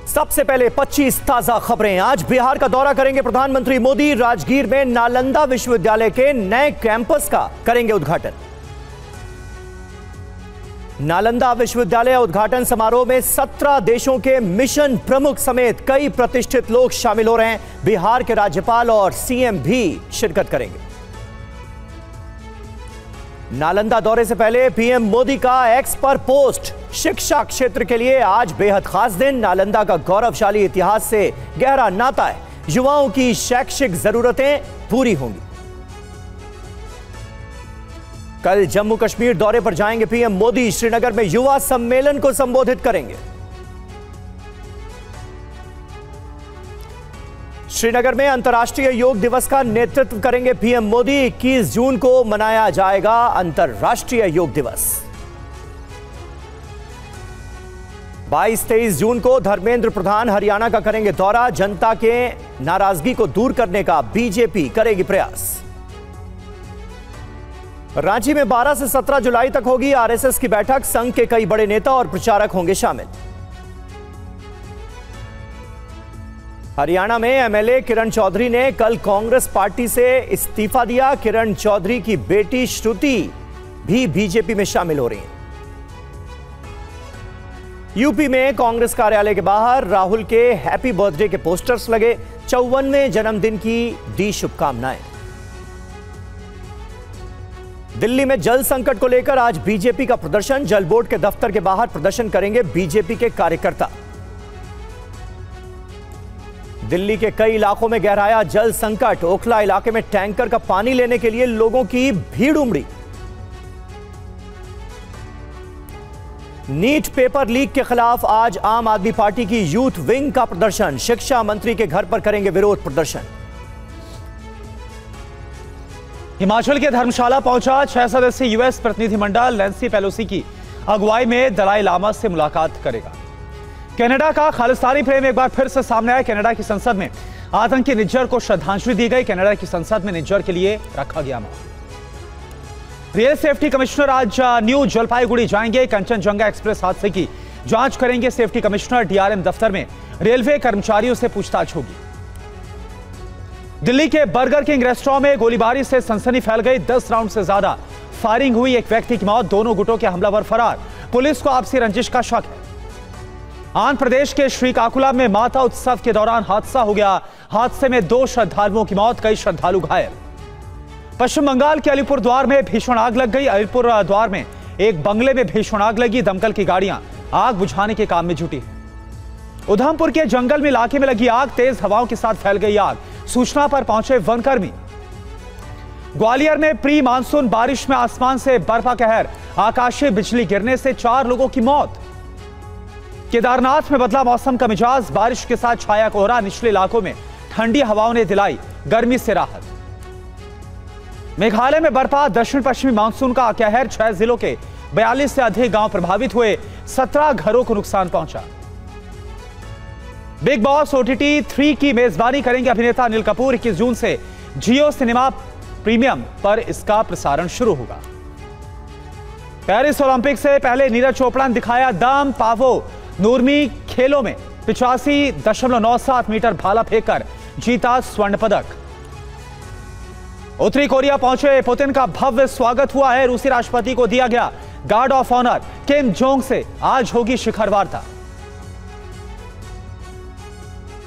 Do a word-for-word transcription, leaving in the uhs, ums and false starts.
सबसे पहले पच्चीस ताजा खबरें। आज बिहार का दौरा करेंगे प्रधानमंत्री मोदी। राजगीर में नालंदा विश्वविद्यालय के नए कैंपस का करेंगे उद्घाटन। नालंदा विश्वविद्यालय उद्घाटन समारोह में सत्रह देशों के मिशन प्रमुख समेत कई प्रतिष्ठित लोग शामिल हो रहे हैं। बिहार के राज्यपाल और सीएम भी शिरकत करेंगे। नालंदा दौरे से पहले पीएम मोदी का एक्स पर पोस्ट। शिक्षा क्षेत्र के लिए आज बेहद खास दिन। नालंदा का गौरवशाली इतिहास से गहरा नाता है। युवाओं की शैक्षिक जरूरतें पूरी होंगी। कल जम्मू कश्मीर दौरे पर जाएंगे पीएम मोदी। श्रीनगर में युवा सम्मेलन को संबोधित करेंगे। श्रीनगर में अंतर्राष्ट्रीय योग दिवस का नेतृत्व करेंगे पीएम मोदी। इक्कीस जून को मनाया जाएगा अंतर्राष्ट्रीय योग दिवस। बाईस तेईस जून को धर्मेंद्र प्रधान हरियाणा का करेंगे दौरा। जनता के नाराजगी को दूर करने का बीजेपी करेगी प्रयास। रांची में बारह से सत्रह जुलाई तक होगी आरएसएस की बैठक। संघ के कई बड़े नेता और प्रचारक होंगे शामिल। हरियाणा में एमएलए किरण चौधरी ने कल कांग्रेस पार्टी से इस्तीफा दिया। किरण चौधरी की बेटी श्रुति भी बीजेपी में शामिल हो रही हैं। यूपी में कांग्रेस कार्यालय के बाहर राहुल के हैप्पी बर्थडे के पोस्टर्स लगे। चौवनवें जन्मदिन की दी शुभकामनाएं। दिल्ली में जल संकट को लेकर आज बीजेपी का प्रदर्शन। जल बोर्ड के दफ्तर के बाहर प्रदर्शन करेंगे बीजेपी के कार्यकर्ता। दिल्ली के कई इलाकों में गहराया जल संकट। ओखला इलाके में टैंकर का पानी लेने के लिए लोगों की भीड़ उमड़ी। नीट पेपर लीक के खिलाफ आज आम आदमी पार्टी की यूथ विंग का प्रदर्शन। शिक्षा मंत्री के घर पर करेंगे विरोध प्रदर्शन। हिमाचल के धर्मशाला पहुंचा छह सदस्यीय यूएस प्रतिनिधिमंडल। नैन्सी पेलोसी की अगुवाई में दलाई लामा से मुलाकात करेगा। कनाडा का खालिस्तानी प्रेम एक बार फिर से सामने आया। कनाडा की संसद में आतंकी निज्जर को श्रद्धांजलि दी गई। कनाडा की संसद में निज्जर के लिए रखा गया माहौल। रेल सेफ्टी कमिश्नर आज न्यू जलपाईगुड़ी जाएंगे। कंचनजंगा एक्सप्रेस हादसे की जांच करेंगे सेफ्टी कमिश्नर। डीआरएम दफ्तर में रेलवे कर्मचारियों से पूछताछ होगी। दिल्ली के बर्गर किंग रेस्टोरेंट में गोलीबारी से सनसनी फैल गई। दस राउंड से ज्यादा फायरिंग हुई। एक व्यक्ति की मौत। दोनों गुटों के हमलावर फरार। पुलिस को आपसी रंजिश का शक है। आंध्र प्रदेश के श्रीकाकुलम में माता उत्सव के दौरान हादसा हो गया। हादसे में दो श्रद्धालुओं की मौत, कई श्रद्धालु घायल। पश्चिम बंगाल के अलीपुर द्वार में भीषण आग लग गई। अलीपुर द्वार में एक बंगले में भीषण आग लगी। दमकल की गाड़ियां आग बुझाने के काम में जुटी। उधमपुर के जंगल में इलाके में लगी आग। तेज हवाओं के साथ फैल गई आग। सूचना पर पहुंचे वनकर्मी। ग्वालियर में प्री मानसून बारिश में आसमान से बर्फ का कहर। आकाशीय बिजली गिरने से चार लोगों की मौत। केदारनाथ में बदला मौसम का मिजाज। बारिश के साथ छाया कोहरा। निचले इलाकों में ठंडी हवाओं ने दिलाई गर्मी से राहत। मेघालय में बरपा दक्षिण पश्चिमी मानसून का कहर। छह जिलों के बयालीस से अधिक गांव प्रभावित हुए। सत्रह घरों को नुकसान पहुंचा। बिग बॉस ओटीटी थ्री की मेजबानी करेंगे अभिनेता अनिल कपूर। इक्कीस जून से जियो सिनेमा प्रीमियम पर इसका प्रसारण शुरू होगा। पेरिस ओलंपिक से पहले नीरज चोपड़ा ने दिखाया दम। पावो नूरमी खेलों में पिचासी दशमलव नौ सात मीटर भाला फेंककर जीता स्वर्ण पदक। उत्तरी कोरिया पहुंचे पुतिन का भव्य स्वागत हुआ है। रूसी राष्ट्रपति को दिया गया guard of honour. Kim Jong से आज होगी शिखर वार्ता।